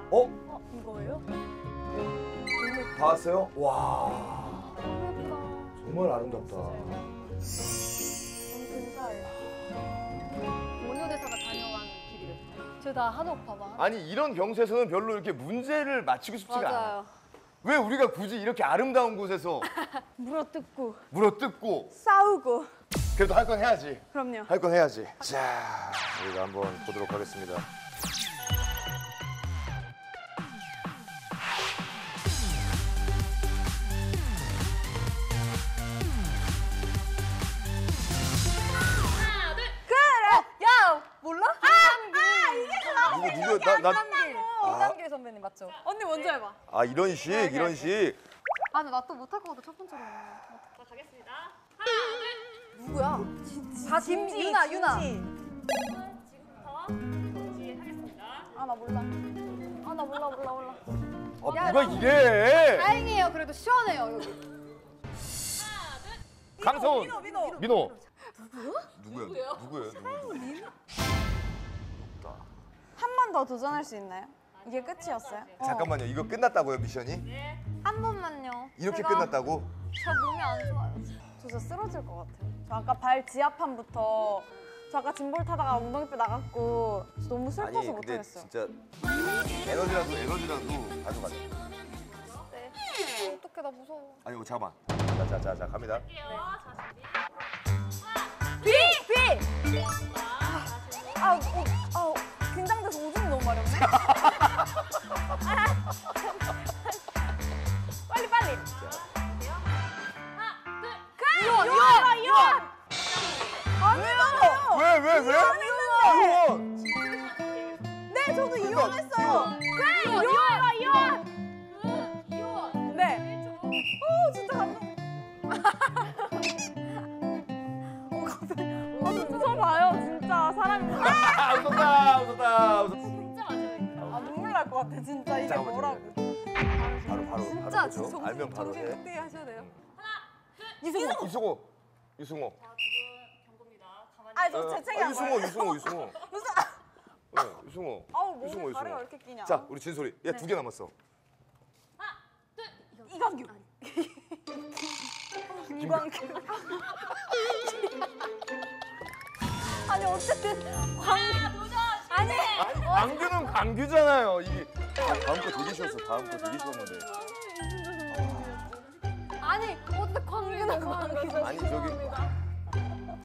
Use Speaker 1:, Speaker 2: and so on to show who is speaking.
Speaker 1: 이거예요?
Speaker 2: 다 왔어요? 와. 정말 아름답다.
Speaker 1: 모녀대사가 다녀간 길이거든요. 저 다 한옥 봐봐.
Speaker 2: 아니 이런 경우에서는 별로 이렇게 문제를 맞히고 싶지가 않아.
Speaker 1: 맞아요.
Speaker 2: 왜 우리가 굳이 이렇게 아름다운 곳에서
Speaker 1: 물어뜯고
Speaker 2: 물어뜯고
Speaker 1: 싸우고.
Speaker 2: 그래도 할 건 해야지.
Speaker 1: 그럼요.
Speaker 2: 할 건 해야지. 자, 우리가 한번 보도록 하겠습니다.
Speaker 1: 야 몰라?
Speaker 2: 누구 나
Speaker 1: 김남길 선배님 맞죠? 언니 먼저 해봐.
Speaker 2: 아 이런 식 이런 식.
Speaker 1: 아 근데 나 또 못할 것 같아 첫 번째로.
Speaker 3: 자, 가겠습니다.
Speaker 1: 누구야? 다 유나.
Speaker 3: 지금부터 공지하겠습니다.
Speaker 1: 아 나 몰라. 아 나 몰라.
Speaker 2: 아 누가 이래?
Speaker 1: 다행이에요. 그래도 시원해요 여기.
Speaker 2: 강성훈. 민호.
Speaker 1: 누구야?
Speaker 2: 누구예요?
Speaker 4: 한 번 더 도전할 수 있나요? 이게 끝이었어요?
Speaker 2: 잠깐만요. 이거 끝났다고요 미션이?
Speaker 1: 한 번만요.
Speaker 2: 이렇게
Speaker 1: 제가
Speaker 2: 끝났다고?
Speaker 1: 저 몸이 안 좋아요.
Speaker 4: 저 진짜 쓰러질 것 같아요. 저 아까 발 지압함부터 저 아까 짐볼 타다가 엉덩이뼈 나갔고 저 너무 슬퍼서
Speaker 2: 아니 근데
Speaker 4: 못하겠어요.
Speaker 2: 진짜 에너지라도 가져가자.
Speaker 1: 네. 어떡해 나 무서워.
Speaker 2: 아니 잠깐만. 자 갑니다.
Speaker 1: 비!
Speaker 4: 긴장돼서 오줌이 너무 마렵네. 빨리.
Speaker 1: 유원!
Speaker 4: 아니요.
Speaker 2: 왜? 유원.
Speaker 4: 네, 저도 이혼했어요.
Speaker 1: 유원!
Speaker 4: 네. 진짜 감동. 좀 웃어봐요, 진짜 사람이.
Speaker 2: 웃었다.
Speaker 3: 진짜 맞아요.
Speaker 4: 아 눈물 날 것 같아, 진짜 이게
Speaker 2: 잠깐만,
Speaker 4: 뭐라고.
Speaker 2: 바로
Speaker 1: 진짜
Speaker 2: 보죠. 알면 바로 해.
Speaker 1: 그때 하셔야 돼요.
Speaker 2: 유승호.
Speaker 3: 자, 두 분 경고입니다. 가만히
Speaker 4: 아, 저 재채기한 거예요.
Speaker 2: 유승호. 네, 유승호.
Speaker 4: 아우, 몸에 가래가 왜 이렇게 끼냐.
Speaker 2: 자, 우리 진솔이. 얘 2개 남았어.
Speaker 4: 이광규.
Speaker 1: 김광규. 아니 어쨌든 아니
Speaker 2: 광규는 광규잖아요. 이게 다음 거 되게 쉬웠어. 다음 거 되게 쉬웠는데.
Speaker 1: 아니 어쨌든 광규는 광규.
Speaker 2: 아니 저기